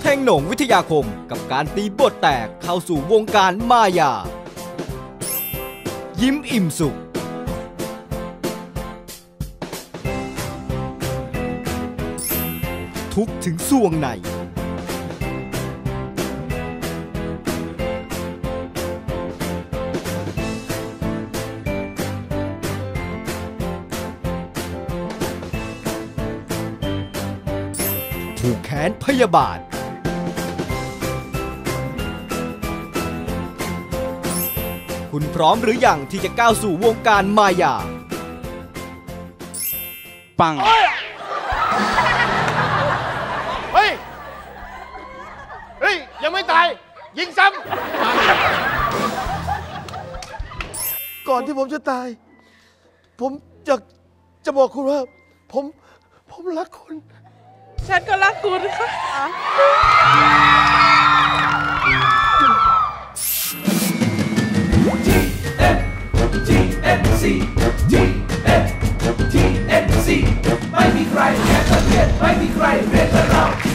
ท่งโหน่งวิทยาคมกับการตีบทแตกเข้าสู่วงการมายายิ้มอิ่มสุขทุกถึงส่วงในผูกแขนพยาบาทคุณพร้อมหรือยังที่จะก้าวสู่วงการมายาปังเฮ้ยยังไม่ตายยิงซ้ำก่อนที่ผมจะตายผมอยากจะบอกคุณว่าผมรักคุณฉันก็รักคุณค่ะ TNC ไม่มีใครแพ้ประเทศไม่มีใครเรียนเรา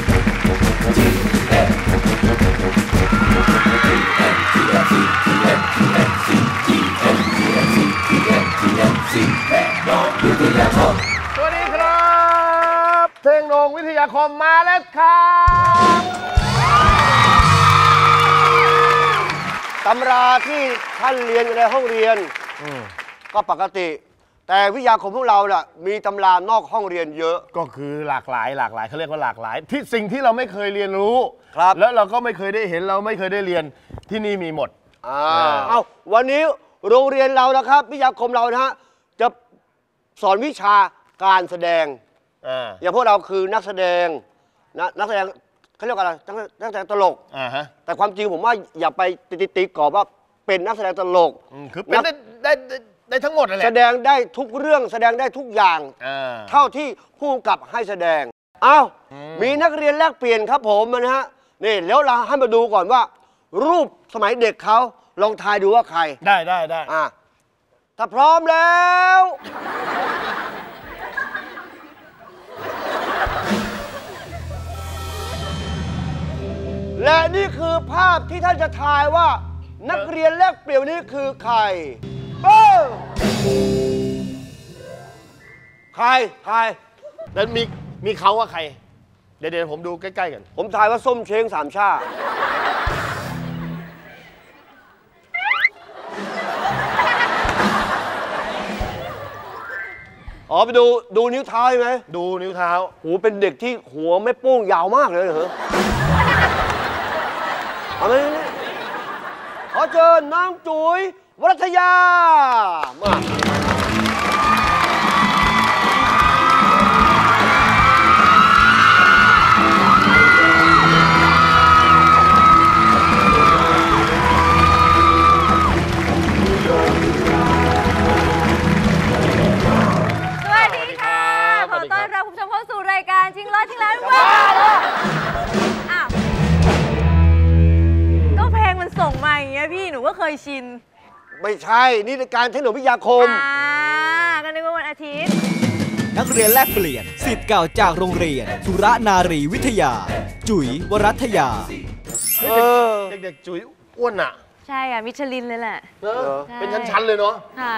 TNC เทคโนวิทยาคมสวัสดีครับเทคโนวิทยาคมมาแล้วครับตำราที่ท่านเรียนอยู่ในห้องเรียนก็ปกติแต่วิทยาคมพวกเราน่ะมีตำรานอกห้องเรียนเยอะก็คือหลากหลายเขาเรียกว่าหลากหลายที่สิ่งที่เราไม่เคยเรียนรู้ครับแล้วเราก็ไม่เคยได้เห็นเราไม่เคยได้เรียนที่นี่มีหมดวันนี้โรงเรียนเรานะครับวิทยาคมเรานะฮะจะสอนวิชาการแสดงอย่างพวกเราคือนักแสดงนักแสดงเขาเรียกว่าอะไรนักแสดงตลกแต่ความจริงผมว่าอย่าไปตีกรอบว่าเป็นนักแสดงตลกคือเป็นได้ทั้งหมดเลยแสดงได้ทุกเรื่องแสดงได้ทุกอย่างเท่าที่ผู้กำกับให้แสดงมีนักเรียนแลกเปลี่ยนครับผมนะฮะนี่แล้วเราให้มาดูก่อนว่ารูปสมัยเด็กเขาลองทายดูว่าใครได้ถ้าพร้อมแล้วและนี่คือภาพที่ท่านจะทายว่านักเรียนแลกเปลี่ยนนี้คือใครใครแล้วมีเขาว่าใครเดี๋ยวผมดูใกล้ๆกันผมทายว่าส้มเช้งสามชาไปดูนิ้วเท้าใช่ไหมดูนิ้วเท้าโหเป็นเด็กที่หัวไม่โป้งยาวมากเลยเหรอเอาไหมขอเชิญน้องจุ๋ยวรัตยามารายการชิงร้อยชิงล้านทุกวันก็เพลงมันส่งมาอย่างเงี้ยพี่หนูก็เคยชินไม่ใช่นี่รายการเทคโนโลยีวิทยาคมก็นึกว่าวันอาทิตย์นักเรียนแลกเปลี่ยนศิษย์เก่าจากโรงเรียนสุรนารีวิทยาจุ๋ยวรัตยาเด็กๆจุ๋ยอ้วนอ่ะใช่อ่ะมิชลินเลยแหละเป็นชั้นๆเลยเนาะ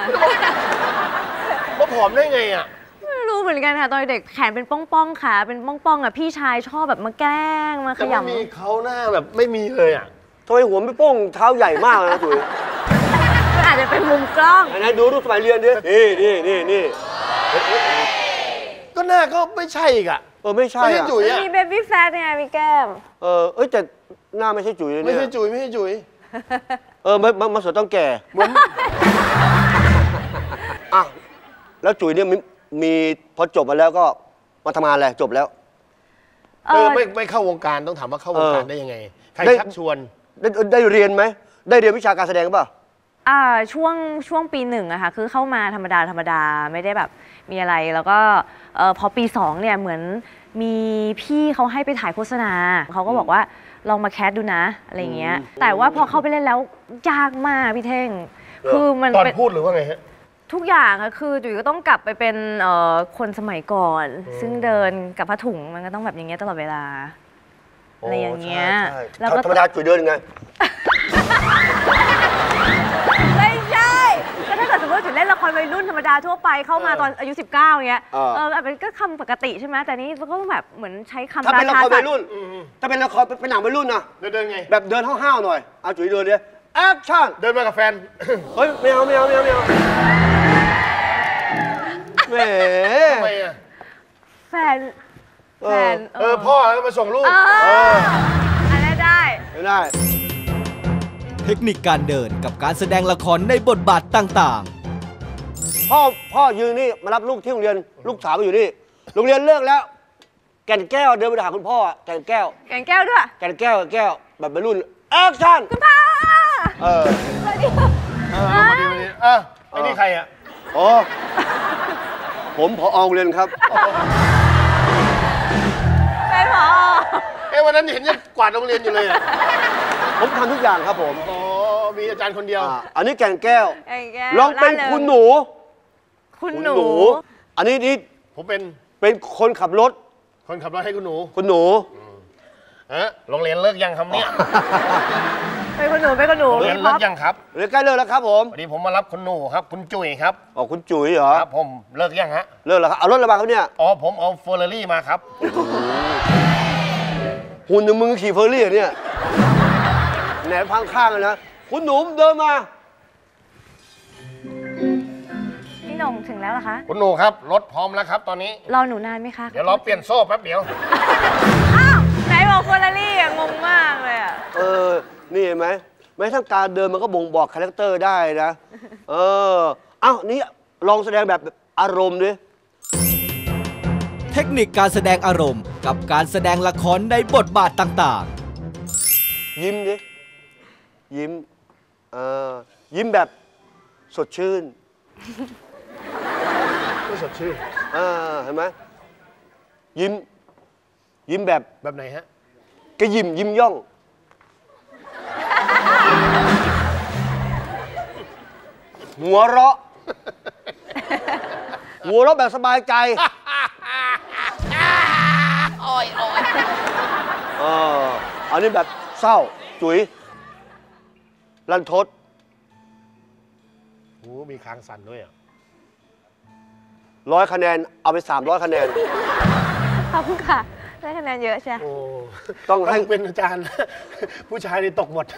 ว่าผอมได้ไงอ่ะไม่รู้เหมือนกันค่ะตอนเด็กแขนเป็นป้องๆขาเป็นป้องๆอ่ะพี่ชายชอบแบบมาแกล้งมาขยำแต่ไม่มีเขาหน้าแบบไม่มีเลยอ่ะทำไมหัวไม่โป้งเท้าใหญ่มากเลยนะจุ๋ยมันอาจจะเป็นมุมกล้องไหนดูรูปสมัยเรียนดินี่ก็หน้าก็ไม่ใช่อีกอ่ะไม่ใช่จุ๋ยมีเบบี้แฟทไงมีแก้มแต่หน้าไม่ใช่จุ๋ยเนี่ยไม่ใช่จุ๋ยมันสวยต้องแก่เหมือนแล้วจุ๋ยเนี่ยมีพอจบมาแล้วก็มาทำงานอะไรจบแล้วไม่เข้าวงการต้องถามว่าเข้าวงการได้ยังไงใครชักชวนได้เรียนไหมได้เรียนวิชาการแสดงป่ะช่วงปีหนึ่งอะค่ะคือเข้ามาธรรมดาไม่ได้แบบมีอะไรแล้วก็พอปี2เนี่ยเหมือนมีพี่เขาให้ไปถ่ายโฆษณาเขาก็บอกว่าลองมาแคสดูนะอะไรเงี้ยแต่ว่าพอเข้าไปเล่นแล้วยากมากพี่เท่งคือมันตอนพูดหรือว่าไงฮะทุกอย่างอะคือจุ๋ยก็ต้องกลับไปเป็นคนสมัยก่อนซึ่งเดินกับผ้าถุงมันก็ต้องแบบอย่างเงี้ยตลอดเวลาอะไรอย่างเงี้ยใช่แล้วก็ธรรมดาจุ๋ยเดินยังไงไม่ใช่ก็ถ้าเกิดสมมติจุ๋ยเล่นละครวัยรุ่นธรรมดาทั่วไปเข้ามาตอนอายุ 19อย่างเงี้ยเป็นก็คำปกติใช่ไหมแต่นี่ก็แบบเหมือนใช้คำถ้าเป็นละครวัยรุ่นศัพท์ถ้าเป็นละครเป็นหนังวัยรุ่นนะเดินไงแบบเดินห้าวๆหน่อยเอาจุ๋ยเดินดิแอคชั่นเดินมากับแฟนเฮ้ยไม่เอาแหมทำไมอ่ะแฟนพ่พ่อมาส่งลูกอันนี้ได้ไม่ได้เทคนิคการเดินกับการแสดงละครในบทบาทต่างพ่อยืนนี่มารับลูกที่โรงเรียนลูกสาวก็อยู่นี่โรงเรียนเลิกแล้ว แก่นแก้วเดินไปหาคุณพ่อแก่นแก้วแกงแก้วด้วยแก่นแก้วแบบวัยรุ่นแอคชั่นคุณพ่อมาดีไอ้นี่ใครอ่ะอ๋อผมผอโรงเรียนครับเป็นผอวันนั้นเห็นยังกวาดโรงเรียนอยู่เลยอ่ะผมทำทุกอย่างครับผมอ๋อมีอาจารย์คนเดียวอันนี้แก่นแก้วแกงแก้วลองเป็นคุณหนูคุณหนูอันนี้ผมเป็นคนขับรถคนขับรถให้คุณหนูคุณหนูโรงเรียนเลิกยังครับเนี่ยเป็นคุณหนูเป็นคุณหนูโรงเรียนเลิกยังครับเรียนใกล้เลิกแล้วครับผมวันนี้ผมมารับคุณหนูครับ คุณจุ๋ยครับอ๋อคุณจุ๋ยเหรอครับผมเลิกยังฮะเลิกแล้วครับเอารถอะไรมาครับเนี่ยอ๋อผมเอาเฟอร์รารี่มาครับหุ่นหนึ่งมึงขี่เฟอร์รี่เหรอเนี่ยแหนพังข้างเลยนะคุณหนูเดินมาพี่หน่งถึงแล้วเหรอคะคุณหนูครับรถพร้อมแล้วครับตอนนี้รอหนูนานไหมคะเดี๋ยวรอเปลี่ยนโซ่แป๊บเดียวอ้าวไหนบอกเฟอร์รารี่อะงงมากเลยอะนี่เห็นไหมแม้ทั้งการเดินมันก็บ่งบอกคาแรคเตอร์ได้นะเอ้านี่ลองแสดงแบบอารมณ์ดิๆ เทคนิคการแสดงอารมณ์กับการแสดงละครในบทบาทต่างยิ้มดิยิ้มยิ้มแบบสดชื่นไม่สดชื่นเห็นไหมยิ้มแบบแบบไหนฮะกระยิ้มย่อง หัวเราะแบบสบายใจอันนี้แบบเศร้าจุ๋ยรันทดโอ้มีคางสั่นด้วยอ่ะ 100 คะแนนเอาไป300 คะแนนขอบคุณค่ะได้คะแนนเยอะใช่โอ้ต้องให้เป็นอาจารย์ ผู้ชายนี่ตกหมด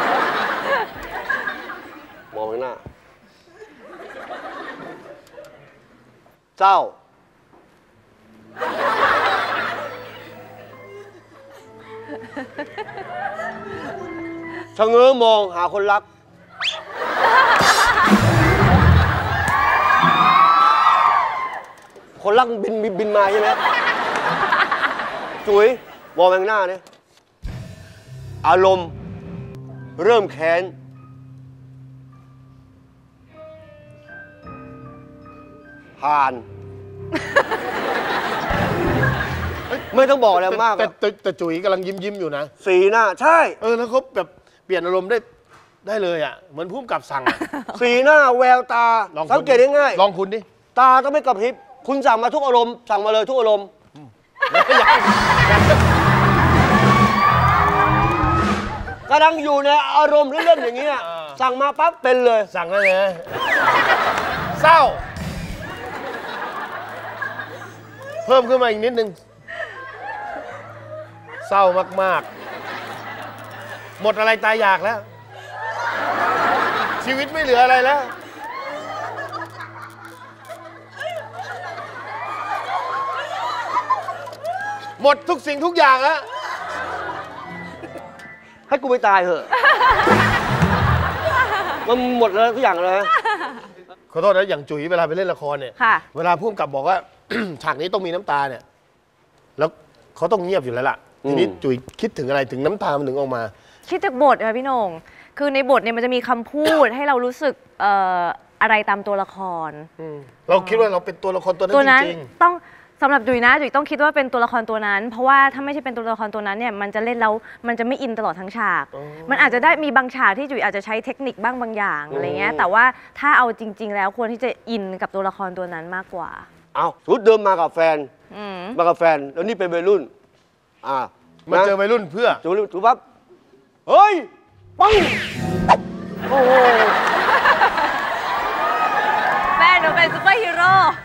มองไปหน้าเจ้าชะเง้อมองหาคนรัก คนรักบินมาใช่ไหมจุ๋ยมองไปข้างหน้าเนี่ยอารมณ์เริ่มแค้นผ่าน ไม่ต้องบอกอะไรมากแต่จุ๋ยกำลังยิ้มอยู่นะสีหน้าใช่แล้วเขาแบบเปลี่ยนอารมณ์ได้เลยอ่ะ เหมือนพุ่มกับสั่งอะสีหน้าแววตาลองคุณสังเกตได้ง่ายลองคุณดิตาต้องไม่กระพริบ คุณสั่งมาทุกอารมณ์สั่งมาเลยทุกอารมณ์กำลังอยู่ในอารมณ์เล่นๆอย่างเงี้ยสั่งมาปั๊บเป็นเลยสั่งได้เลยนะเศร้า เพิ่มขึ้นมาอีกนิดนึง เศร้ามากๆ หมดอะไรตายอยากแล้ว ชีวิตไม่เหลืออะไรแล้ว หมดทุกสิ่งทุกอย่างแล้วให้กูไปตายเถอะ มันหมดแล้วทุกอย่างเลยขอโทษนะอย่างจุ๋ยเวลาไปเล่นละครเนี่ยค่ะเวลาพุ่มกับบอกว่า ฉากนี้ต้องมีน้ำตาเนี่ย แล้วเขาต้องเงียบอยู่แล้วล่ะ ทีนี้จุ๋ยคิดถึงอะไรถึงน้ำตามันถึงออกมาคิดจากบทค่ะพี่โหน่งคือในบทเนี่ยมันจะมีคำพูด ให้เรารู้สึกอะไรตามตัวละครเราคิดว่าเราเป็นตัวละครตัวนั้นตัวนั้นจริงต้องสำหรับจุ๋ยนะจุ๋ยต้องคิดว่าเป็นตัวละครตัวนั้น เพราะว่าถ้าไม่ใช่เป็นตัวละครตัวนั้นเนี่ยมันจะเล่นแล้วมันจะไม่อินตลอดทั้งฉาก มันอาจจะได้มีบางฉากที่จุ๋ยอาจจะใช้เทคนิคบ้างบางอย่างอะไรเงี้ยแต่ว่าถ้าเอาจริง ๆ แล้วควรที่จะอินกับตัวละครตัวนั้นมากกว่าเอาสมมติเดินมากับแฟน มากับแฟน แล้วนี่เป็นวัยรุ่นมาเจอวัยรุ่นเพื่อจุ๋ยปั๊บเฮ้ยปังโอ้โหแม่หนูเป็นซูเปอร์ฮีโร่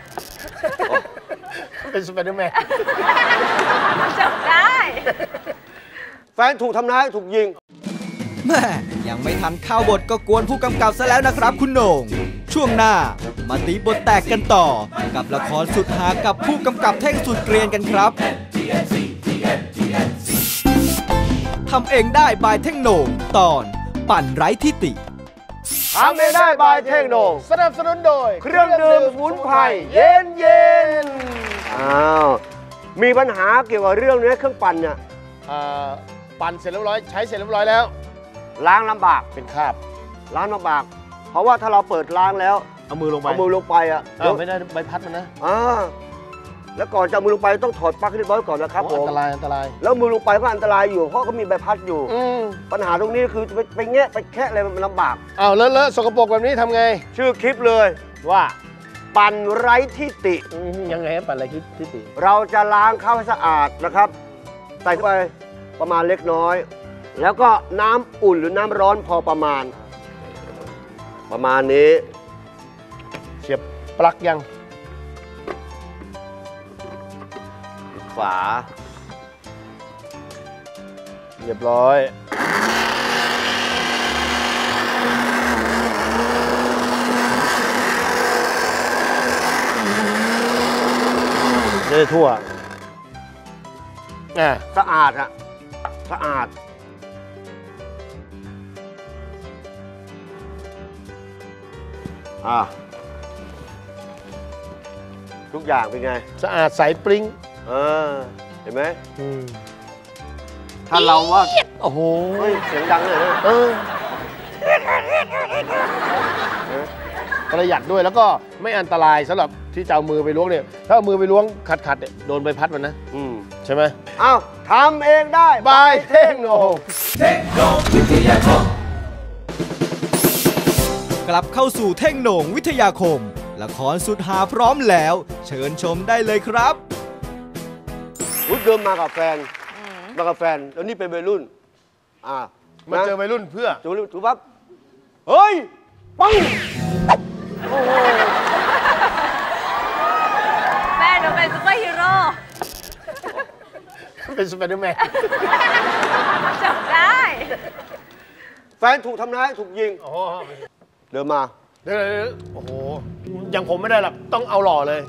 เป็นสไปเดอร์แมนจำได้แฟนถูกทำร้ายถูกยิงแม่ยังไม่ทันเข้าบทก็กวนผู้กำกับซะแล้วนะครับคุณโหน่งช่วงหน้ามาตีบทแตกกันต่อ กับละครสุดหากับผู้กำกับเท่งสุดเกรียนกันครับทำเองได้บายเท่งโหน่งตอนปั่นไร้ทิติทำไม่ได้บายเท่งโหน่งสนับสนุนโดยเครื่องดื่มสมุนไพรเย็นอ้าวมีปัญหาเกี่ยวกับเรื่องนี้เครื่องปั่นเนี่ยปั่นเสร็จเรียบร้อยใช้เสร็จเรียบร้อยแล้วล้างลำบากเป็นคราบล้างลำบาก เพราะว่าถ้าเราเปิดล้างแล้วเอามือลงไปเอามือลงไปอ่ะไม่ได้ใบพัดมันนะแล้วก่อนจะเอามือลงไปต้องถอดปลั๊กให้เรียบร้อยก่อนนะครับผอัมนตรายอันตรายแล้วมือลงไปก็อันตรายอยู่เพราะเขามีใบพัดอยู่ปัญหาตรงนี้คือจะไปแงะไปแคะอะไรมันลำบากอ้าวเลอะสกปรกแบบนี้ทำไงชื่อคลิปเลยว่าปั่นไร้ทิติยังไงปั่นอะไรที่ติเราจะล้างข้าวให้สะอาดนะครับใส่เข้าไปประมาณเล็กน้อย แล้วก็น้ำอุ่นหรือน้ำร้อนพอประมาณนี้เสียบปลั๊กยังฝาเรียบร้อยจะได้ทั่วสะอาดอะสะอาดทุกอย่างเป็นไงสะอาดใสปริ้งเห็นไหมถ้าเราว่าโอ้โหเสียงดังเลยนะประหยัดด้วยแล้วก็ไม่อันตรายสำหรับที่จะเอามือไปล้วงเนี่ยถ้าเอามือไปล้วงขัดเนี่ยโดนใบพัดมันนะใช่ไหมอ้าวทำเองได้บายเท่งโหน่งเทคโนวิทยาคมกลับเข้าสู่เท่งโหน่งวิทยาคม ละครสุดหาพร้อมแล้ว เชิญชมได้เลยครับเดิมมากับแฟนแล้วนี่เป็นวัยรุ่นมาเจอวัยรุ่นเพื่อจุ๊บปั๊บเฮ้ยปังโอ้โหแม่หนูเป็นซูเปอร์ฮีโร่เป็นสไปเดอร์แมนจำได้แฟนถูกทำร้ายถูกยิงเดินมาเดี๋ยวโอ้โหยังผมไม่ได้หรอกต้องเอาหล่อเลย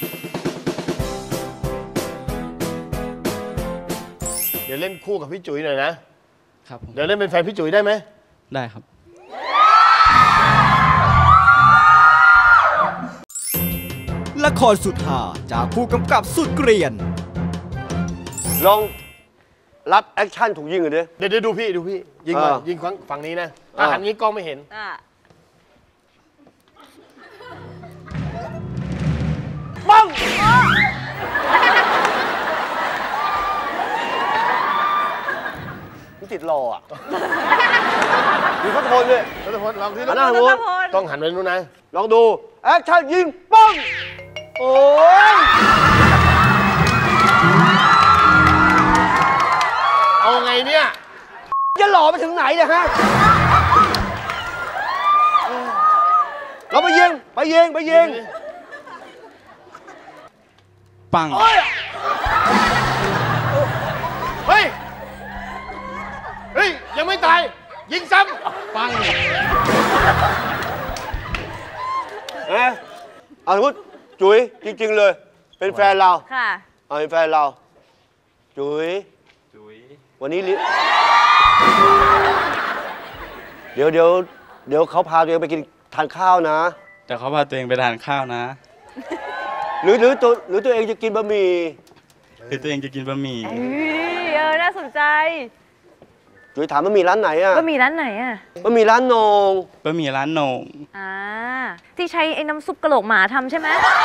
เดี๋ยวเล่นคู่กับพี่จุ๋ยหน่อยนะครับเดี๋ยวเล่นเป็นแฟนพี่จุ๋ยได้ไหมได้ครับละครสุดหาจากผู้กำกับสุดเกรียนลองรับแอคชั่นถูกยิงเลยดิเดี๋ยวดูพี่ยิงมายิงฝั่งนี้นะถ้าหันนี้กล้องไม่เห็นปังมันติดรออ่ะมีพัฒพลด้วยรัตพลลองที่หน้าหัวต้องหันไปนู้นนะลองดูแอคชั่นยิงปังโอ้ยเอาไงเนี่ยจะหล่อไปถึงไหนเนี่ยฮะเราไปยิงปังเฮ้ยยังไม่ตายยิงซ้ำปังสมมติจุ๋ยจริงๆเลยเป็นแฟนเราค่ะเป็นแฟนเราจุ๋ยวันนี้เดี๋ยวเขาพาตัวเองไปกินทานข้าวนะแต่เขาพาตัวเองไปทานข้าวนะหรือตัวเองจะกินบะหมี่หรือตัวเองจะกินบะหมี่น่าสนใจจุ๋ยถามบะหมี่ร้านไหนอะบะหมี่ร้านไหนอะบะหมี่ร้านโหน่งบะหมี่ร้านโหน่งที่ใช้ไอ้น้ำซุปกะโหลกหมาทำใช่ไหม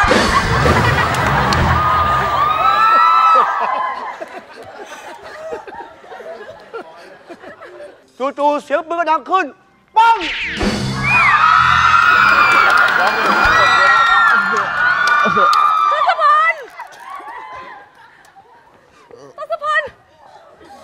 จู่ๆเสียงปืนก็ดังขึ้นปังทศพล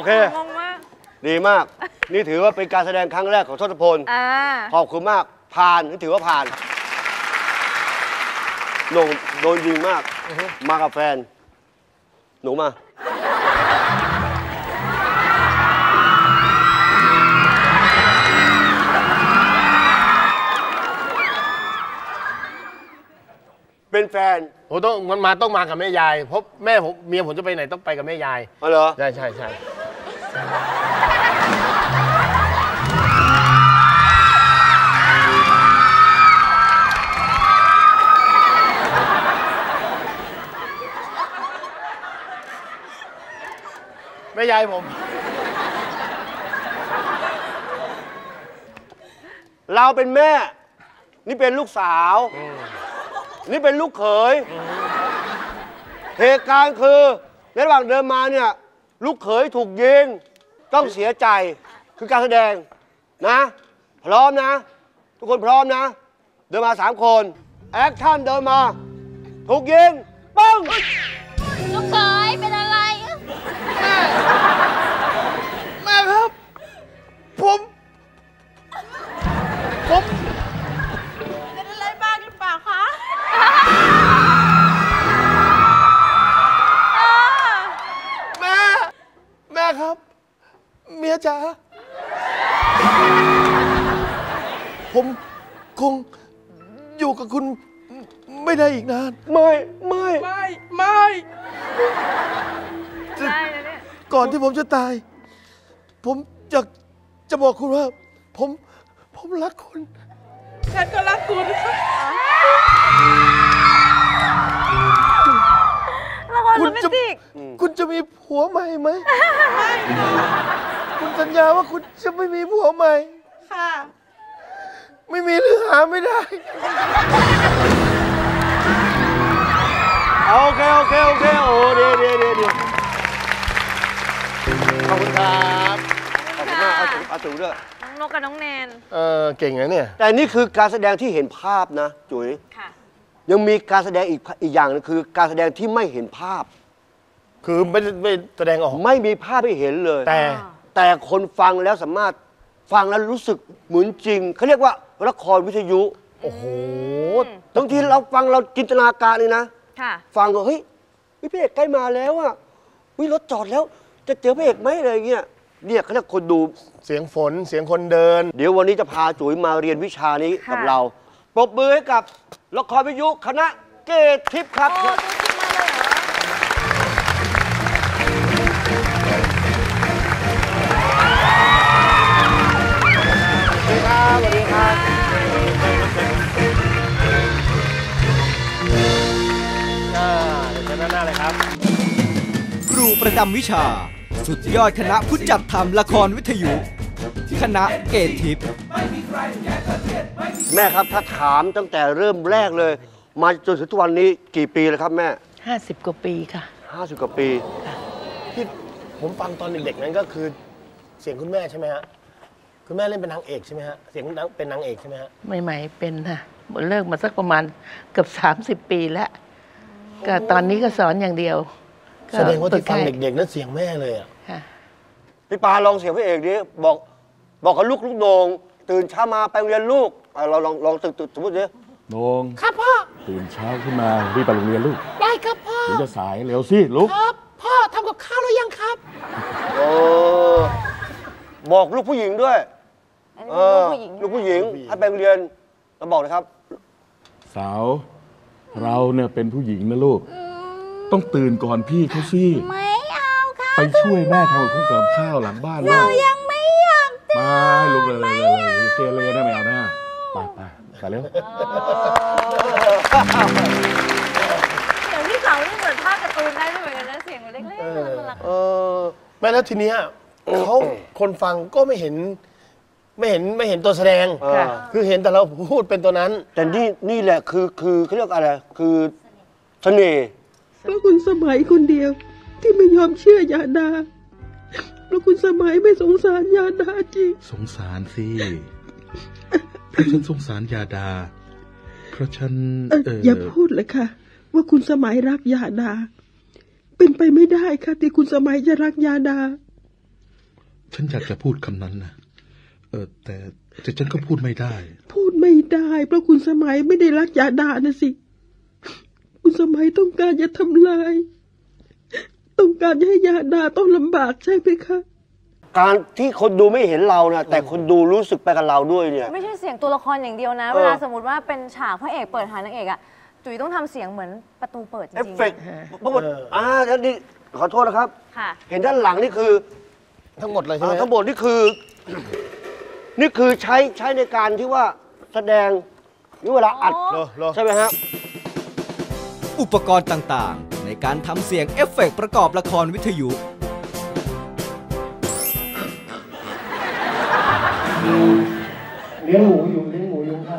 เคงงมากดีมาก นี่ถือว่าเป็นการแสดงครั้งแรกของทศพล ขอบคุณมาก ผ่านนี่ถือว่าผ่านโหน่งโดนยิงมาก มากับแฟน หนูมา เป็นแฟนผมต้องมากับแม่ยายเพราะแม่ผมเมียผมจะไปไหนต้องไปกับแม่ยายอ๋อเหรอใช่ใช่ใช่แม่ยายผมเราเป็นแม่ นี่เป็นลูกสาว นี่เป็นลูกเขย เหตุการณ์คือในระหว่างเดินมาเนี่ยลูกเขยถูกยิงต้องเสียใจคือการแสดงนะ พร้อมนะ ทุกคนพร้อมนะ เดินมา3 คนแอคชั่นเดินมา ถูกยิงปึ้งลูกเขยเป็นอะไรแม่ครับ ผมเป็นอะไรบ้างหรือเปล่าคะแม่ครับ เมียจ๋าผมคงอยู่กับคุณไม่ได้อีกนานไม่ได้นะเนี่ยก่อนที่ผมจะตาย ผมอยากจะบอกคุณว่า ผมรักคุณฉันก็รักคุณค่ะละครโรแมนติกคุณจะมีผัวใหม่ไหม คุณสัญญาว่าคุณจะไม่มีผัวใหม่ค่ะไม่มีหรือหาไม่ได้โอเค โอ้ดีขอบคุณครับขอบคุณมากเอาถึงด้วยน้องนกกับน้องแนนเก่งนะเนี่ยแต่นี่คือการแสดงที่เห็นภาพนะจุ๋ยค่ะยังมีการแสดงอีกอย่างนึงคือการแสดงที่ไม่เห็นภาพคือไม่แสดงออกไม่มีภาพให้เห็นเลย แต่คนฟังแล้วสามารถฟังแล้วรู้สึกเหมือนจริงเขาเรียกว่าละครวิทยุโอ้โหบางทีเราฟังเราจินตนาการเลยนะค่ะฟังก็เฮ้ยพี่เอกใกล้มาแล้วอ่ะวิรถจอดแล้ว จะเจอพี่เอกไหมอะไรเงี้ยเนี่ยเขาเรียกคนดูเสียงฝนเสียงคนเดินเดี๋ยววันนี้จะพาจุ๋ยมาเรียนวิชานี้ค่ะกับเราปรบมือให้กับละครวิทยุคณะเกตทิพย์ครับโอ้ตัวจริงมาเลยเหรอสวัสดีครับสวัสดีครับเดี๋ยวเชิญด้านหน้าเลยครับครูประจำวิชา สุดยอดคณะผู้จัดทำละครวิทยุ คณะเกตทิพย์แม่ครับถ้าถามตั้งแต่เริ่มแรกเลย มาจนถึงทุกวันนี้กี่ปีแล้วครับแม่ 50 กว่าปีค่ะ 50 กว่าปีที่ผมฟังตอนเด็กๆนั้นก็คือเสียงคุณแม่ใช่ไหมฮะคุณแม่เล่นเป็นนางเอกใช่ไหมฮะเสียงเป็นนางเอกใช่ไหมฮะใหม่ๆเป็นค่ะเลิกมาสักประมาณเกือบ30 ปีแล้วก็ตอนนี้ก็สอนอย่างเดียวก็แสดงว่าที่ฟังฝึกให้เด็กๆนั้นเสียงแม่เลยอ่ะค่ะพี่ปาลองเสียงพระเอกดิบอกกับลูกโหน่งตื่นเช้ามาไปโรงเรียนลูกเราลองตื่นสมมติดิโหน่งครับพ่อตื่นเช้าขึ้นมารีบไปโรงเรียนลูกได้ครับพ่อเดี๋ยวจะสายเร็วสิลูกครับพ่อทำกับข้าวแล้วยังครับโอ้บอกลูกผู้หญิงด้วย ลูกผู้หญิงให้ไปโรงเรียนเราบอกนะครับสาวเราเนี่ยเป็นผู้หญิงนะลูกต้องตื่นก่อนพี่เขาสิไม่เอาค่ะไปช่วยแม่ทำกับข้าวหลังบ้านเรายังไม่อยากมาลูกเลยเกเรนะแมวนะไปเร็วอย่างที่เขานี่เหมือนภาพการ์ตูนได้ด้วยเหมือนกันนะเสียงเล็กๆน่ารักแม่แล้วทีเนี้ยเขาคนฟังก็ไม่เห็นตัวแสดง คือเห็นแต่เราพูดเป็นตัวนั้นแต่นี่แหละคือเขาเรียกอะไรคือเสน่ห์เพราะคุณสมัยคนเดียวที่ไม่ยอมเชื่อยาดาเพราะคุณสมัยไม่สงสารยาดาจริงสงสารสิเพราะฉันสงสารยาดาเพราะฉันอย่าพูดเลยค่ะว่าคุณสมัยรักยาดาเป็นไปไม่ได้ค่ะที่คุณสมัยจะรักยาดาฉันอยากจะพูดคำนั้นนะแต่ฉันก็พูดไม่ได้พูดไม่ได้เพราะคุณสมัยไม่ได้รักยาดานะสิคุณสมัยต้องการจะทำลายต้องการให้ยาดาต้องลำบากใช่ไหมคะการที่คนดูไม่เห็นเรานะแต่คนดูรู้สึกไปกับเราด้วยเนี่ยไม่ใช่เสียงตัวละครอย่างเดียวนะเวลาสมมติว่าเป็นฉากพระเอกเปิดหานางเอกอะจุ๋ยต้องทำเสียงเหมือนประตูเปิดจริงๆเอฟเฟกต์ทั้งหมดท่านนี่ขอโทษนะครับค่ะเห็นด้านหลังนี่คือทั้งหมดเลยใช่ไหมทั้งหมดนี่คือ นี่คือใช้ในการที่ว่าแสดงนี่เวลาอัดใช่ไหมฮะอุปกรณ์ต่างๆ ในการทำเสียงเอฟเฟกต์ประกอบละครวิทยุเลี้ยงหมูอยู่ข้าง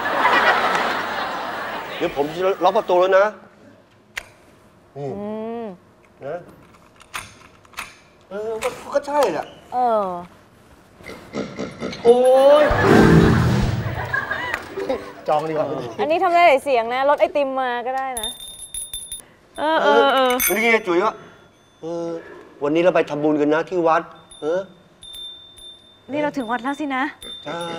เดี๋ยวผมจะล็อกประตูแล้วนะนะก็ใช่แหละโอ้ยจองดีกว่าอันนี้ทำได้หลายเสียงนะรถไอติมมาก็ได้นะเมื่อกี้จุ๋ยว่าวันนี้เราไปทำบุญกันนะที่วัดนี่เราถึงวัดแล้วสินะใช่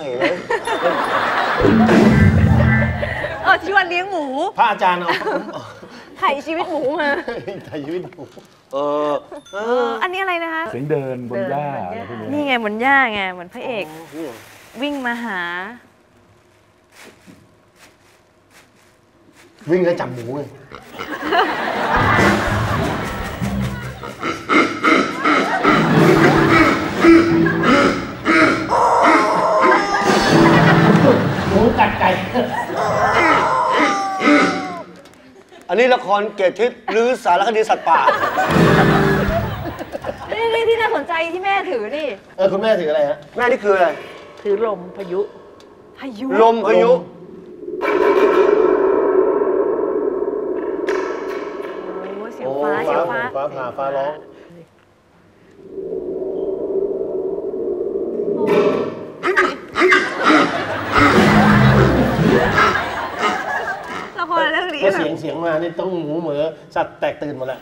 ที่วัดเลี้ยงหมูพระอาจารย์เอาไถ่ชีวิตหมูมาไถ่ชีวิตหมูอันนี้อะไรนะคะเสียงเดินบนหญ้าอะไรพวกนี้นี่ไงบนหญ้าไงเหมือนพระเอกวิ่งมาหาวิ่งแล้วจับหมูเลยหมูกัดไก่อันนี้ละครเกตทิพย์หรือสารคดีสัตว์ป่านี่ที่น่าสนใจที่แม่ถือนี่คุณแม่ถืออะไรฮะแม่นี่คืออะไรถือลมพายุลมพายุเสียงฟ้าเสียงฟ้าผ่าฟ้าร้องละครเรื่องนี้เสียงมานี่ต้องหมูเหมือสัตว์แตกตื่นหมดแล้ว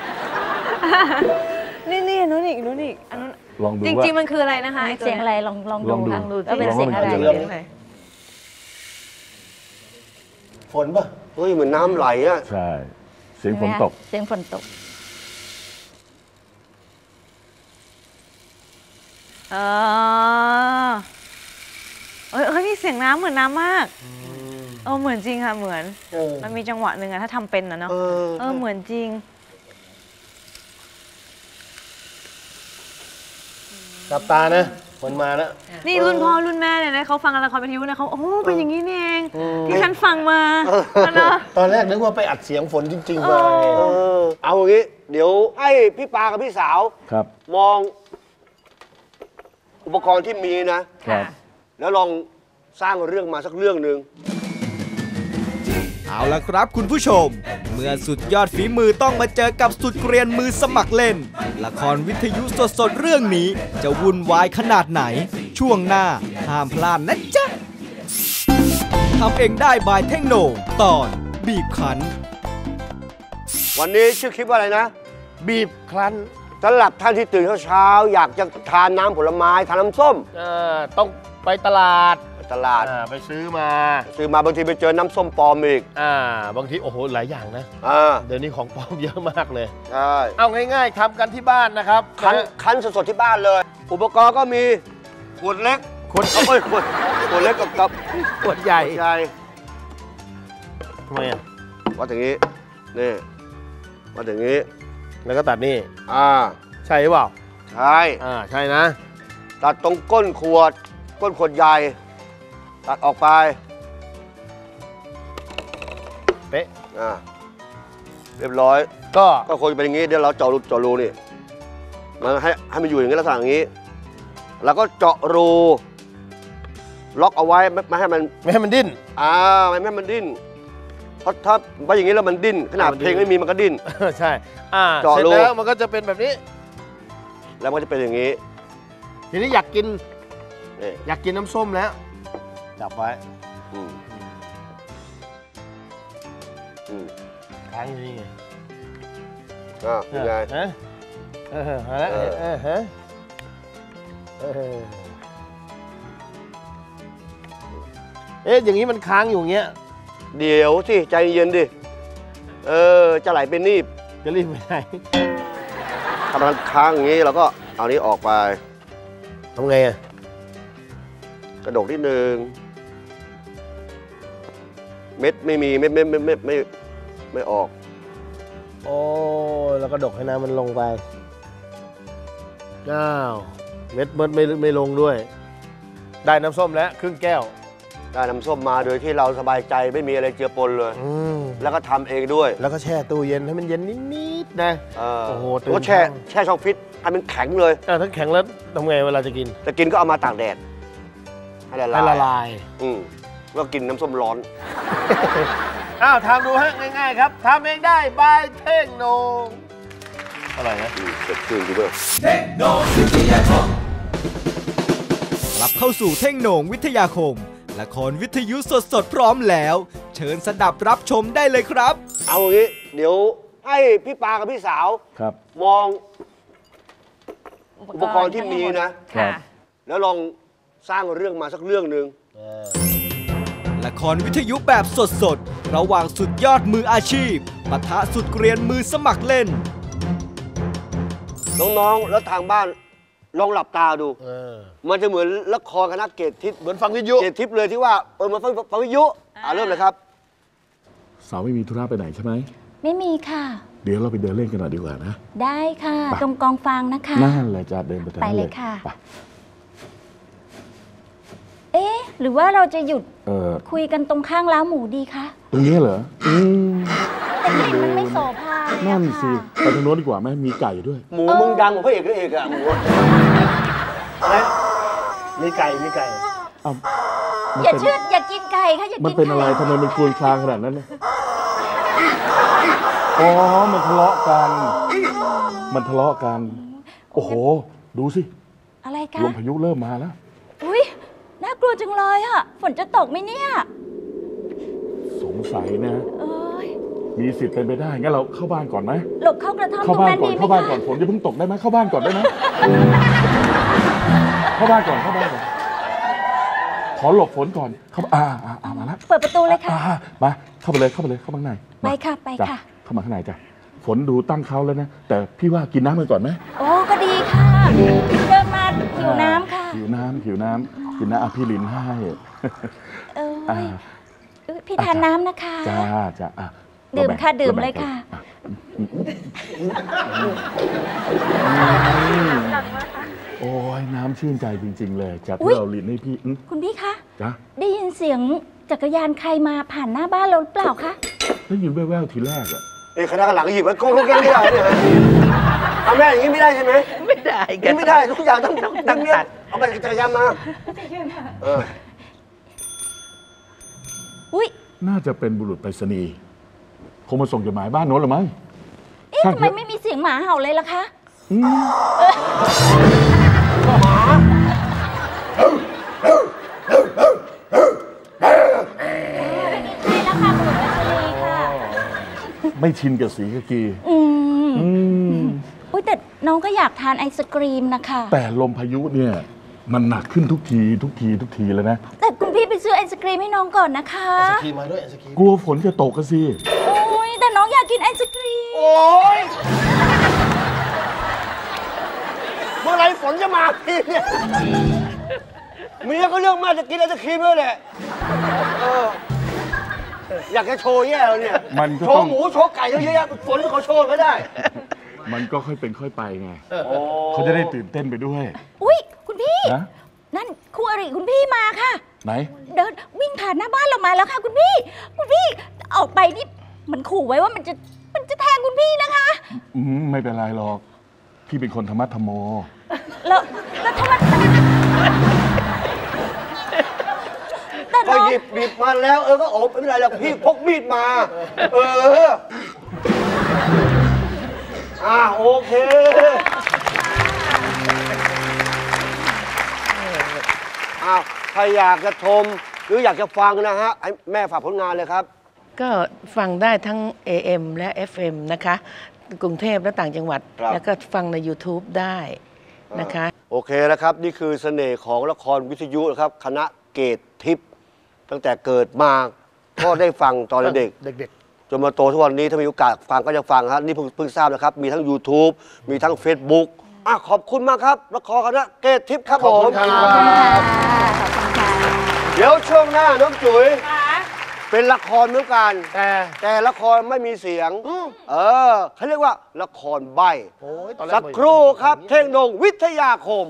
นี่นู้นอีกอันนู้นลองดูจริงๆมันคืออะไรนะคะเสียงอะไรลองดูว่าเป็นเสียงอะไรฝนป่ะเฮ้ยเหมือนน้ำไหลอ่ะใช่เสียงฝนตกเสียงฝนตกนี่เสียงน้ำเหมือนน้ำมากเหมือนจริงค่ะเหมือนมันมีจังหวะหนึ่งอะถ้าทำเป็นนะเนาะเหมือนจริงจับตานะฝนมาแล้วนี่รุ่นพ่อรุ่นแม่เนี่ยนะเขาฟังละครวิทยุนะเขาเป็นอย่างนี้นี่เองที่ฉันฟังมาตอนแรกนึกว่าไปอัดเสียงฝนจริงๆมาเอาอย่างนี้เดี๋ยวให้พี่ปากับพี่สาวมองอุปกรณ์ที่มีนะแล้วลองสร้างเรื่องมาสักเรื่องหนึ่งเอาละครับคุณผู้ชมเมื่อสุดยอดฝีมือต้องมาเจอกับสุดเกรียนมือสมัครเล่นละครวิทยุสดๆเรื่องนี้จะวุ่นวายขนาดไหนช่วงหน้าห้ามพลาดนะจ๊ะทำเองได้บายเท่งโหน่งตอนบีบคั้นวันนี้ชื่อคลิปว่าอะไรนะบีบคั้นสำหรับท่านที่ตื่นเช้าอยากจะทานน้ำผลไม้ทานน้ำส้มต้องไปตลาดไปซื้อมาบางทีไปเจอน้ำส้มปลอมอีกบางทีโอ้โหหลายอย่างนะเดี๋ยวนี้ของปลอมเยอะมากเลยเอาง่ายๆทำกันที่บ้านนะครับคั้นสดๆที่บ้านเลยอุปกรณ์ก็มีขวดเล็กขวดเล็กกับขวดใหญ่ทำไมวัดอย่างนี้นี่วัดอย่างนี้แล้วก็ตัดนี่ใช่หรือเปล่าใช่ใช่นะตัดตรงก้นขวดใหญ่ตัดออกไปเป๊ะเรียบร้อยก็คงจะเป็นอย่างนี้เดี๋ยวเราเจาะรูนี่มันให้มันอยู่อย่างนี้ลักษณะอย่างนี้แล้วก็เจาะรูล็อกเอาไว้ไม่ให้มันดิ้นไม่ให้มันดิ้นเพราะถ้าไปอย่างนี้แล้วมันดิ้นขนาดเพลงไม่มีมันก็ดิ้นใช่เจาะรูแล้วมันก็จะเป็นแบบนี้แล้วมันจะเป็นอย่างนี้ทีนี้อยากกินน้ำส้มแล้วจับไว้ค้างอยู่นี่ไงยังไงอย่างนี้มันค้างอยู่เงี้ยเดี๋ยวสิใจเย็นดิจะไหลเป็นนีบจะรีบไปไหนถ้ามันค้างอย่างนี้เราก็เอานี้ออกไปทำไงอ่ะกระดกนิดนึงเม็ดไม่มีเม็ดไม่ออกโอ้แล้วก็ดกให้น้ำมันลงไปอ้าวเม็ดไม่ลงด้วย ได้น้ำส้มแล้วครึ่งแก้วได้น้ำส้มมาโดยที่เราสบายใจไม่มีอะไรเจือปนเลยแล้วก็ทำเองด้วยแล้วก็แช่ตู้เย็นให้มันเย็นนิดๆนะโอ้โหตื่นก็แช่ช่องฟิตให้มันแข็งเลยถ้าแข็งแล้วทำไงเวลาจะกินจะกินก็เอามาตากแดดให้ละลายแล้วกินน้ำส้มร้อนอ้าวทำดูฮะง่ายๆครับทำเองได้บายเท่งโหน่งอะไรนะเกิดขึ้นดีด้วยเท่งโหน่งวิทยาคมกลับเข้าสู่เท่งโหน่งวิทยาคมละครวิทยุสดๆพร้อมแล้วเชิญสดับรับชมได้เลยครับเอาอย่างนี้เดี๋ยวให้พี่ปากับพี่สาวครับมองอุปกรณ์ที่มีนะแล้วลองสร้างเรื่องมาสักเรื่องหนึ่งละครวิทยุแบบสดๆระหว่างสุดยอดมืออาชีพปะทะสุดเกรียนมือสมัครเล่นน้องๆแล้วทางบ้านลองหลับตาดูมันจะเหมือนละครคณะเกตทิพย์เหมือนฟังวิทยุเกตทิพย์เลยที่ว่ามาฟังวิทยุเริ่มเลยครับสาวไม่มีธุระไปไหนใช่ไหมไม่มีค่ะเดี๋ยวเราไปเดินเล่นกันหน่อยดีกว่านะได้ค่ะตรงกองฟางนะคะนั่นแหละจะเดินไปเลยค่ะหรือว่าเราจะหยุดคุยกันตรงข้างล้าวหมูดีคะตรงนี้เหรอแต่กลิ่นมันไม่โสภานั่นสิไปทางโน้นดีกว่าไหมมีไก่ด้วยหมูมึงดังกว่าพระเอกด้วยเอกอะหมูอะไรมีไก่อย่าเชื่ออย่ากินไก่ค่ะอย่ากินมันเป็นอะไรทำไมมันครวญครางขนาดนั้นเนี่ยอ๋อมันทะเลาะกันโอ้โหดูสิอะไรกันลมพายุเริ่มมาแล้วอุ้ยน่ากลัวจังเลยอะฝนจะตกไหมเนี่ยสงสัยนะมีสิทธิ์เป็นไปได้งั้นเราเข้าบ้านก่อนไหมหลบเข้ากระท่อมตรงนั้นดีไหมเข้าบ้านก่อนฝนจะเพิ่งตกได้ไหมเข้าบ้านก่อนได้ไหมเข้าบ้านก่อนขอหลบฝนก่อนเข้ามาแล้วเปิดประตูเลยค่ะมาเข้าไปเลยเข้าข้างในไปค่ะเข้ามาข้างในจ้ะฝนดูตั้งเขาแล้วนะแต่พี่ว่ากินน้ำกันก่อนไหมโอ้ก็ดีค่ะเดินมาหิวน้ำค่ะหิวน้ำกินน้ำพี่ลินให้พี่ทานน้ำนะคะจ้าดื่มค่ะดื่มเลยค่ะโอ้ยน้ำชื่นใจจริงๆเลยจากที่เราลินให้พี่คุณพี่คะจ้ะได้ยินเสียงจักรยานใครมาผ่านหน้าบ้านเราหรือเปล่าคะได้ยินแว่วๆทีแรกอะคณะหลังหยิบมันโกงแกงไม่ได้เนี่ยทำแม่อย่างนี้ไม่ได้ใช่ไหมไม่ได้ไม่ได้ทุกอย่างต้องดังเนี้ยเอาไปจักรยานมาอุ้ยน่าจะเป็นบุรุษไปรษณีย์คงมาส่งจดหมายบ้านโน้นหรือมั้งทำไมไม่มีเสียงหมาเห่าเลยล่ะคะไม่ชินกับสีกะกีอุ้ยแต่น้องก็อยากทานไอศกรีมนะคะแต่ลมพายุเนี่ยมันหนักขึ้นทุกทีแล้วนะแต่คุณพี่ไปซื้อไอศกรีมให้น้องก่อนนะคะไอศกรีมมาด้วยไอศกรีมกลัวฝนจะตกกันสิโอ้ยแต่น้องอยากกินไอศกรีมโอ้ยเมื่อไรฝนจะมาพี่เนี่ยเมียก็เรื่องมากจะกินไอศกรีมด้วยแหละอยากจะโชว์แย่แล้วเนี่ยโชว์หมูโชว์ไก่เยอะแยะฝนเขาโชว์ไม่ได้มันก็ค่อยเป็นค่อยไปไงเขาจะได้ตื่นเต้นไปด้วยอุ้ยคุณพี่นั่นคู่อริคุณพี่มาค่ะไหนเดินวิ่งผ่านหน้าบ้านเรามาแล้วค่ะคุณพี่ออกไปนี่มันขู่ไว้ว่ามันจะแทงคุณพี่นะคะไม่เป็นไรหรอกพี่เป็นคนธรรมะธรรมโมแล้วทำไมก็หยิบมาแล้วก็อบไม่เป็นไรหรอกพี่พกมีดมาโอเคใครอยากจะชมหรืออยากจะฟังนะฮะให้แม่ฝากผลงานเลยครับก็ฟังได้ทั้ง AM และ FM นะคะกรุงเทพและต่างจังหวัดแล้วก็ฟังใน YouTube ได้นะคะโอเคนะครับนี่คือเสน่ห์ของละครวิทยุนะครับคณะเกตทิพย์ตั้งแต่เกิดมาก็ได้ฟังตอนเด็กเด็กจนมาโตทุกวันนี้ถ้ามีโอกาสฟังก็จะฟังครับนี่เพิ่งทราบนะครับมีทั้ง YouTube มีทั้ง Facebook ขอบคุณมากครับละครคณะเกตทิพย์ครับผม เดี๋ยวช่วงหน้าน้องจุ๋ยเป็นละครเหมือนกันแต่ละครไม่มีเสียงเขาเรียกว่าละครใบ้สักครู่ครับเท่งโหน่งวิทยาคม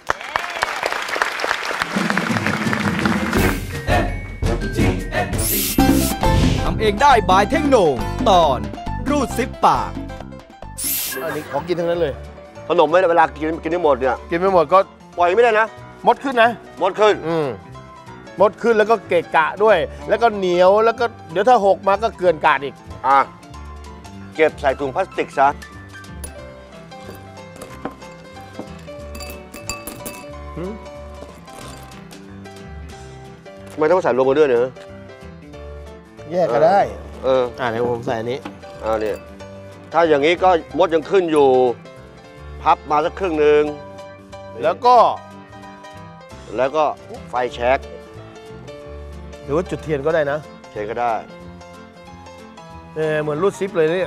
ทำเองได้บายเท่งโหน่งตอนรูดซิปปากอันนี้ของกินทั้งนั้นเลยขนมไม่ได้เวลากินได้หมดเนี่ยกินไม่หมดก็ปล่อยไม่ได้นะมดขึ้นนะมดขึ้นมดขึ้นแล้วก็เกะกะด้วยแล้วก็เหนียวแล้วก็เดี๋ยวถ้าหกมาก็เกินกาดอีกเก็บใส่ถุงพลาสติกซะทำไมต้องใส่ลงมาด้วยเนี่ยแยกก็ได้เดี๋ยวผมใส่อันนี้เนี่ยถ้าอย่างนี้ก็มดยังขึ้นอยู่พับมาสักครึ่งหนึ่งแล้วก็ไฟแช็กหรือว่าจุดเทียนก็ได้นะเทียนก็ได้เหมือนรูดซิปเลยเนี่ย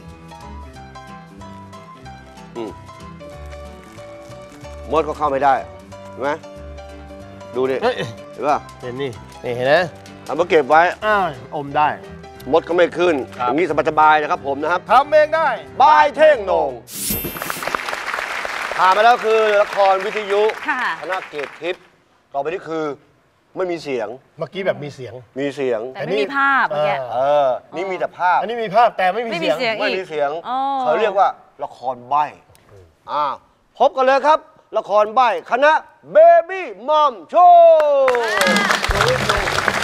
มดก็เข้าไม่ได้เห็นไหมดูดิเห็นป่ะเห็นนี่เห็นนะทำมาเก็บไว้อมได้มดก็ไม่ขึ้นอย่างนี้สบายๆนะครับผมนะครับทำเองได้บายเท่งโหน่งผ่านมาแล้วคือละครวิทยุคณะเกตทิพย์ต่อไปนี่คือไม่มีเสียงเมื่อกี้แบบมีเสียงแต่ไม่มีภาพนี่มีแต่ภาพอันนี้มีภาพแต่ไม่มีเสียงไม่มีเสียงเขาเรียกว่าละครใบ้พบกันเลยครับละครใบ้คณะเบบี้มัมโชว์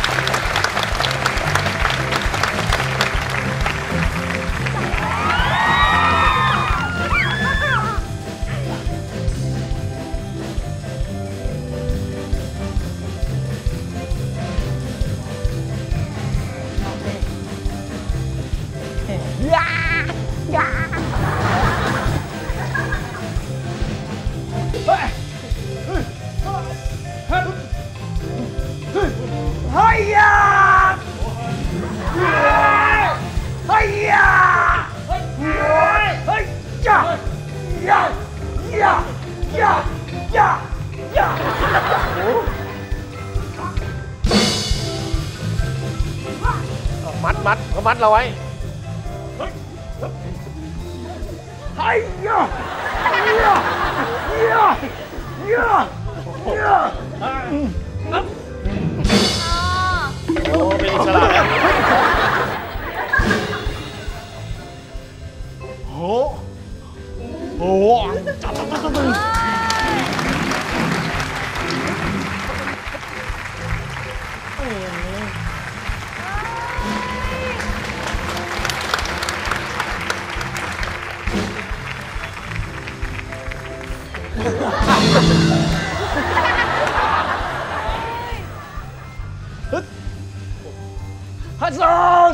มัดเราไว้เป็นอิสระแล้วฮัสซัน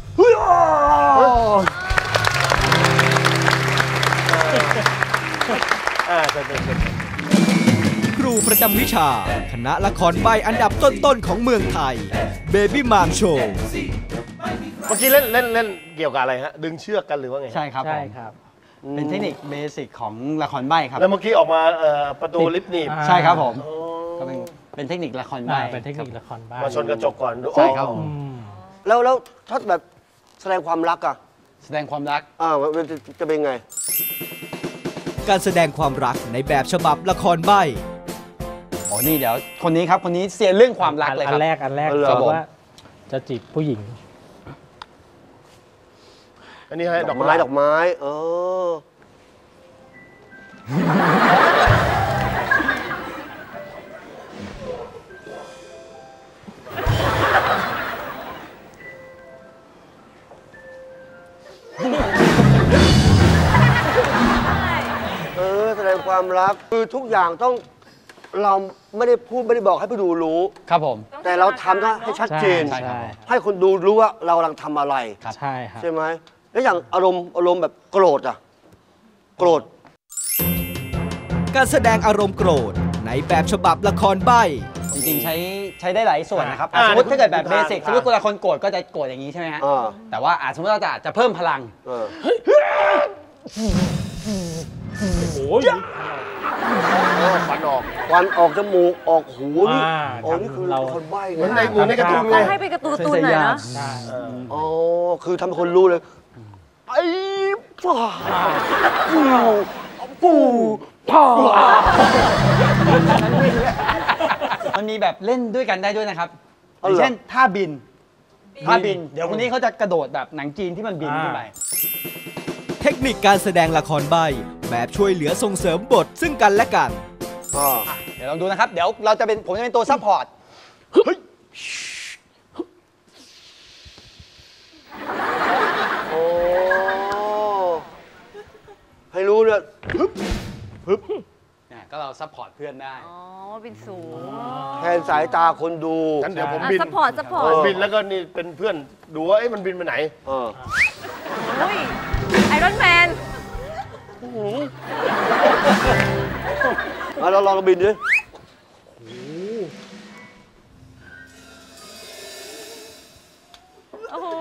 ครูประจำวิชาคณะละครใบ้อันดับต้นๆของเมืองไทย Baby Mom Show เมื่อกี้เล่นเกี่ยวกับอะไรฮะดึงเชือกกันหรือว่าไงใช่ครับเป็นเทคนิคเบสิกของละครใบ้ครับแล้วเมื่อกี้ออกมาประตูลิฟต์หนีบใช่ครับผมก็เป็นเทคนิคละครใบ้เป็นเทคนิคละครใบ้มาชนกระจกก่อนใช่ครับแล้วถ้าแบบแสดงความรักแสดงความรักจะเป็นไงการแสดงความรักในแบบฉบับละครใบ้นี่เดี๋ยวคนนี้ครับคนนี้เสียเรื่องความรักเลยครับอันแรกบอกว่าจะจีบผู้หญิงอันนี้ให้ดอกไม้แสดงความรักคือทุกอย่างต้องเราไม่ได้พูดไม่ได้บอกให้ผู้ดูรู้ครับผมแต่เราทำให้ชัดเจนให้คนดูรู้ว่าเรากำลังทำอะไรใช่ไหมแล้วอย่างอารมณ์แบบโกรธโกรธการแสดงอารมณ์โกรธในแบบฉบับละครใบ้จริงๆใช้ได้หลายส่วนนะครับสมมติถ้าเกิดแบบเบสิกสมมติคนละคนโกรธก็จะโกรธอย่างนี้ใช่ไหมฮะแต่ว่าสมมติเราจะเพิ่มพลังโอ้ยฟันออกจมูกออกหูนี่นี่คือละครใบ้เหมือนในการ์ตูนเลยให้เป็นการ์ตูนหน่อยนะคือทำให้คนรู้เลยไอ้ป่าปูพ่อมันมีแบบเล่นด้วยกันได้ด้วยนะครับอย่างเช่นท่าบินเดี๋ยวคนนี้เขาจะกระโดดแบบหนังจีนที่มันบินขึ้นไปเทคนิคการแสดงละครใบ้แบบช่วยเหลือส่งเสริมบทซึ่งกันและกันเดี๋ยวลองดูนะครับเดี๋ยวผมจะเป็นตัวซัพพอร์ตให้รู้เนี่ยก็เราซัพพอร์ตเพื่อนได้บินสูงแทนสายตาคนดูงั้นเดี๋ยวผมบินซัพพอร์ตบินแล้วก็นี่เป็นเพื่อนดูว่ามันบินไปไหนไอรอนแมนเราลองบินดิโอ้โห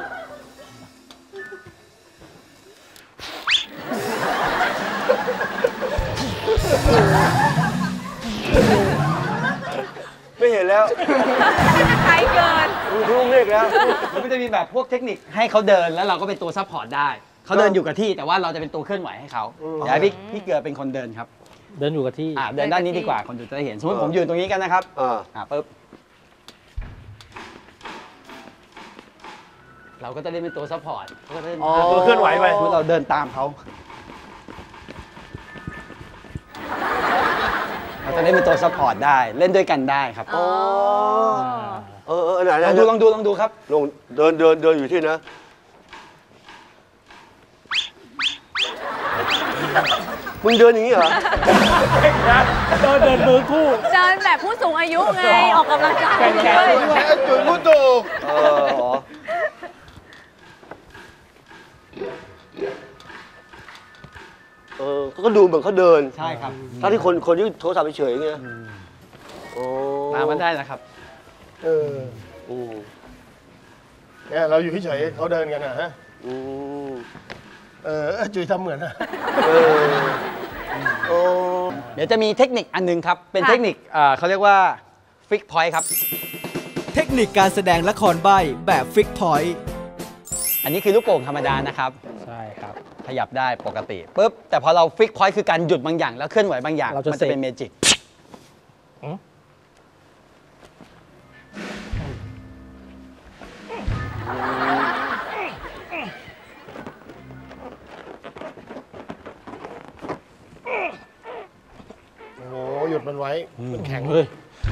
ไม่เห็นแล้วไกลเกินรู้เมฆแล้วมันก็จะมีแบบพวกเทคนิคให้เขาเดินแล้วเราก็เป็นตัวซัพพอร์ตได้เขาเดินอยู่กับที่แต่ว่าเราจะเป็นตัวเคลื่อนไหวให้เขาเดี๋ยวพี่เกลือเป็นคนเดินครับเดินอยู่กับที่เดินด้านนี้ดีกว่าคนดูจะได้เห็นสมมติผมยืนตรงนี้กันนะครับปึ๊บเราก็จะเล่นเป็นตัวซัพพอร์ตเขาก็จะเป็นตัวเคลื่อนไหวไปเราเดินตามเขาเราจะเล่นเป็นตัวซัพพอร์ตได้เล่นด้วยกันได้ครับไหนลองดูครับเดินอยู่ที่นะมึงเดินอย่างนี้เหรอเดินมือคู่เดินแบบผู้สูงอายุไงออกกำลังกายจุดพูดถูกก็ดูเหมือนเขาเดินใช่ครับถ้าที่คนที่โทรศัพท์เฉยอย่างเงี้ยมันได้นะครับเนี่ยเราอยู่เฉยเขาเดินกันนะฮะจุ๋ยทำเหมือนนะเดี๋ยวจะมีเทคนิคอันนึงครับเป็นเทคนิคเขาเรียกว่าฟิกพอยต์ครับเทคนิคการแสดงละครใบ้แบบฟิกพอยต์อันนี้คือลูกโป่งธรรมดานะครับใช่ครับขยับได้ปกติปุ๊บแต่พอเราฟิกพอยต์คือการหยุดบางอย่างแล้วเคลื่อนไหวบางอย่างมันจะเป็นเมจิกหยุดมันไว้มันแข็งเลย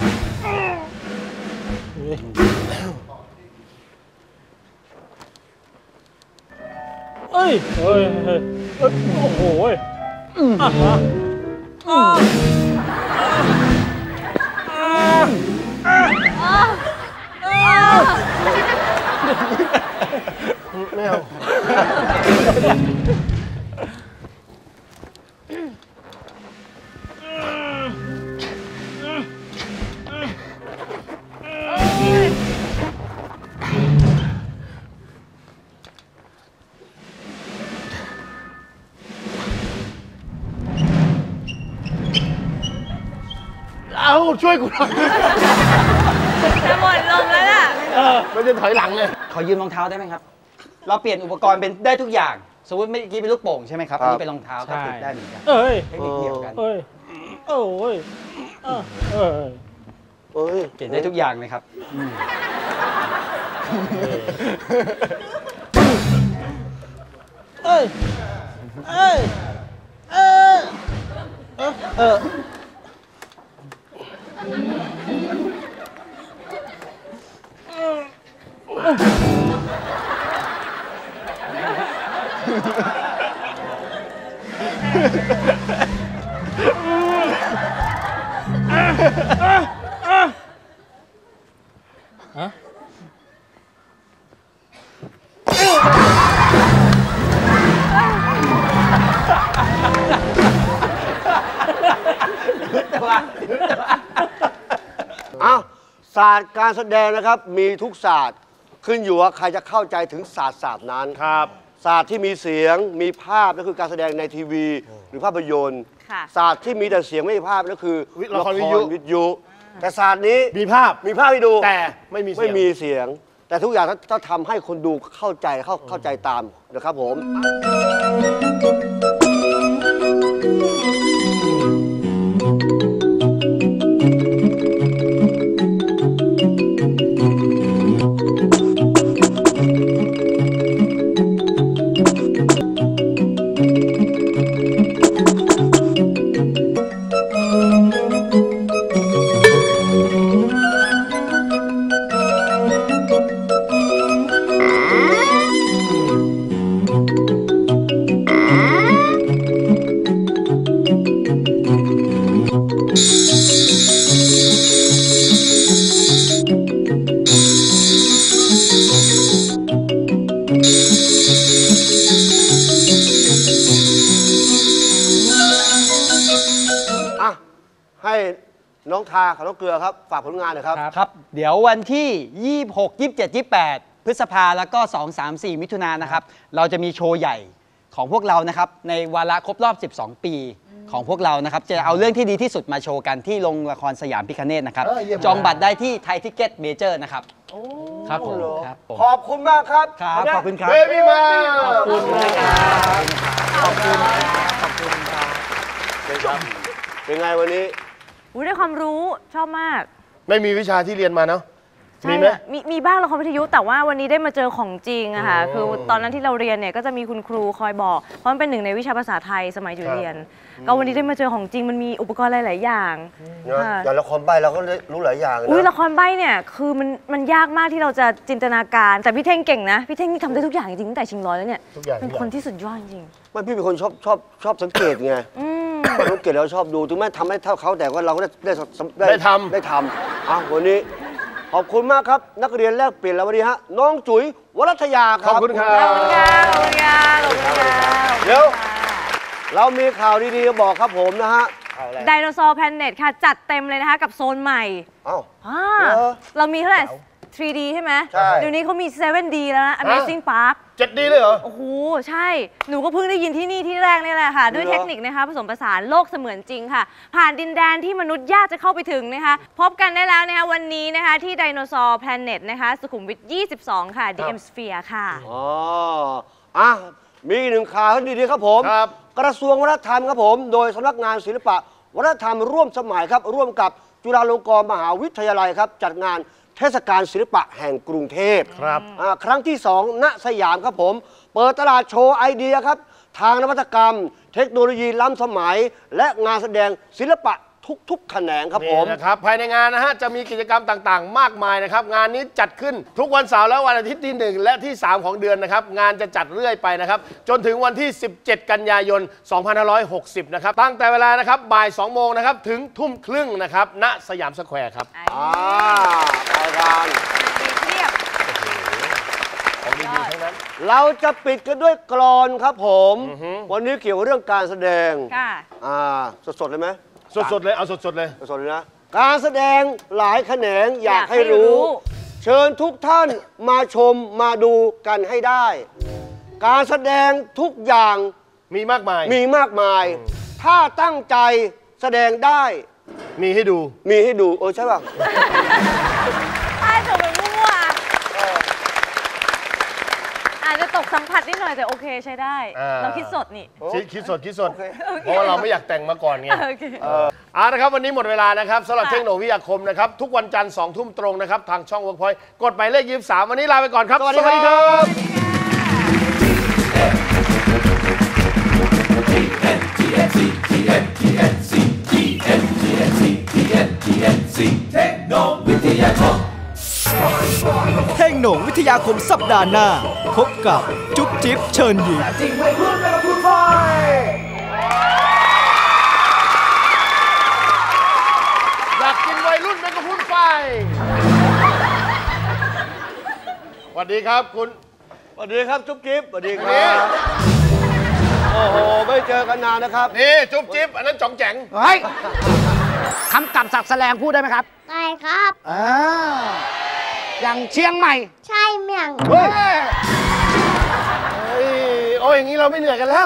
โอ้โหไม่เอาช่วยกูหน่อยจะหมดลมแล้วน่ะมันจะถอยหลังเลยขอยืมรองเท้าได้ไหมครับเราเปลี่ยนอุปกรณ์เป็นได้ทุกอย่างสมมติเมื่อกี้เป็นลูกโป่งใช่ไหมครับอันนี้เป็นรองเท้าก็ติดได้เหมือนกันเทคนิคเดียวกันเปลี่ยนได้ทุกอย่างเลยครับอ้าวศาสตร์การแสดงนะครับมีทุกศาสตร์ขึ้นอยู่ว่าใครจะเข้าใจถึงศาสตร์นั้นครับศาสตร์ที่มีเสียงมีภาพนั่นคือการแสดงในทีวีหรือภาพยนตร์ศาสตร์ที่มีแต่เสียงไม่มีภาพนั่นคือละครวิทยุแต่ศาสตร์นี้มีภาพให้ดูแต่ไม่มีเสียงแต่ทุกอย่างถ้าทำให้คนดูเข้าใจตามนะครับผมให้น้องทากับน้องเกลือครับฝากผลงานหน่อยครับครับเดี๋ยววันที่ 26 27 28 พฤษภาแล้วก็2 3 4 มิถุนายนนะครับเราจะมีโชว์ใหญ่ของพวกเรานะครับในวาระครบรอบ12 ปีของพวกเรานะครับจะเอาเรื่องที่ดีที่สุดมาโชว์กันที่โรงละครสยามพิคเนตนะครับจองบัตรได้ที่ไทยทิเก็ตเมเจอร์นะครับครับผมขอบคุณมากครับขอบคุณครับเบบี้มาขอบคุณนะครับขอบคุณครับเป็นไงวันนี้ได้ความรู้ชอบมากไม่มีวิชาที่เรียนมาเนาะมีไหมมีบ้างละครวิทยุแต่ว่าวันนี้ได้มาเจอของจริงอะค่ะคือตอนนั้นที่เราเรียนเนี่ยก็จะมีคุณครูคอยบอกเพราะมันเป็นหนึ่งในวิชาภาษาไทยสมัยอยู่เรียนก็วันนี้ได้มาเจอของจริงมันมีอุปกรณ์หลายๆอย่างอย่างละครใบ้เราก็รู้หลายอย่างนะละครใบ้เนี่ยคือมันยากมากที่เราจะจินตนาการแต่พี่เท่งเก่งนะพี่เท่งนี่ทำได้ทุกอย่างจริงตั้งแต่ชิงร้อยแล้วเนี่ยเป็นคนที่สุดยอดจริงไม่พี่เป็นคนชอบสังเกตไงสังเกตแล้วชอบดูถึงแม้ทำไม่เท่าเขาแต่ว่าเราก็ได้ทำวันนี้ขอบคุณมากครับนักเรียนแลกเปลี่ยนแล้ววันนี้ฮะน้องจุ๋ยวรัตยาครับขอบคุณครับขอบคุณครับเดี๋ยวเรามีข่าวดีๆบอกครับผมนะฮะไดโนเสาร์แพลเน็ตค่ะจัดเต็มเลยนะคะกับโซนใหม่เรามีเท่าไหร่ 3D ใช่ไหมเดี๋ยวนี้เขามี 7D แล้วนะ Amazing Park 7D เลยเหรอโอ้โหใช่หนูก็เพิ่งได้ยินที่นี่ที่แรกนี่แหละค่ะด้วยเทคนิคนะคะผสมผสานโลกเสมือนจริงค่ะผ่านดินแดนที่มนุษย์ยากจะเข้าไปถึงนะคะพบกันได้แล้วนะคะวันนี้นะคะที่ไดโนเสาร์แพลเน็ตนะคะสุขุมวิท 22 ค่ะ DM Sphere ค่ะมีอีกหนึ่งข่าวที่ดีๆครับผมกระทรวงวัฒนธรรมครับผมโดยสำนักงานศิลปะวัฒนธรรมร่วมสมัยครับร่วมกับจุฬาลงกรณ์มหาวิทยาลัยครับจัดงานเทศกาลศิลปะแห่งกรุงเทพครั้งที่2ณสยามครับผมเปิดตลาดโชว์ไอเดียครับทางนวัตกรรมเทคโนโลยีล้ำสมัยและงานแสดงศิลปะทุกแขนงครับผมนะครับภายในงานนะฮะจะมีกิจกรรมต่างๆมากมายนะครับงานนี้จัดขึ้นทุกวันเสาร์และวันอาทิตย์ที่1และที่3ของเดือนนะครับงานจะจัดเรื่อยไปนะครับจนถึงวันที่17กันยายน2560นะครับตั้งแต่เวลานะครับบ่าย2 โมงนะครับถึงทุ่มครึ่งนะครับณสยามสแควร์ครับรายการเราจะปิดกันด้วยกลอนครับผมวันนี้เกี่ยวกับเรื่องการแสดงสดๆเลยไหมสดๆเลยเอาสดๆเลยสดๆเลยนะการแสดงหลายแขนงอยากให้รู้เชิญทุกท่านมาชมมาดูกันให้ได้การแสดงทุกอย่างมีมากมายถ้าตั้งใจแสดงได้มีให้ดูใช่ป่ะใช่จบเป็นมั่วอาจจะตกสัมผัสนิดหน่อยแต่โอเคใช้ได้เราคิดสดนี่คิดสดเพราะว่าเราไม่อยากแต่งมาก่อนไงนะครับวันนี้หมดเวลานะครับสำหรับเทคโนโลยีวิทยาคมนะครับทุกวันจันทร์2 ทุ่มตรงนะครับทางช่อง Workpoint กดหมายเลข23วันนี้ลาไปก่อนครับสวัสดีครับเทคโนวิทยาคมสัปดาห์หน้าพบกับจุ๊บจิ๊บเชิญยิ้มจริงไม่พูดไม่พูดไฟอยากกินวัยรุ่นไม่ก็พูดไฟสวัสดีครับคุณสวัสดีครับจุ๊บจิ๊บสวัสดีครับโอ้โหไม่เจอกันนานนะครับนี่จุ๊บจิ๊บอันนั้นจ่องแจ๋งเฮ้ยคำกับศัพท์แสลงพูดได้ไหมครับได้ครับอย่างเชียงใหม่ใช่เมียงเฮ้ยโอ้ยอย่างนี้เราไม่เหนื่อยกันแล้ว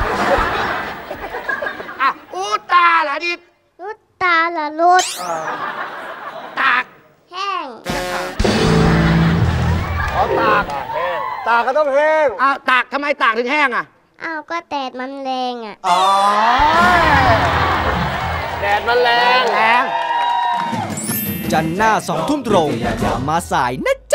อ่ะอูตาละดิดรุดตาละรุดตากแห้งอ๋อตากตากก็ต้องแห้งอ้าวตากทำไมตากถึงแห้งอ่ะอ้าวก็แดดมันแรงอ่ะอ๋อแดดมันแรงแรงจันทร์หน้า2 ทุ่มตรงอย่ามาสายนะ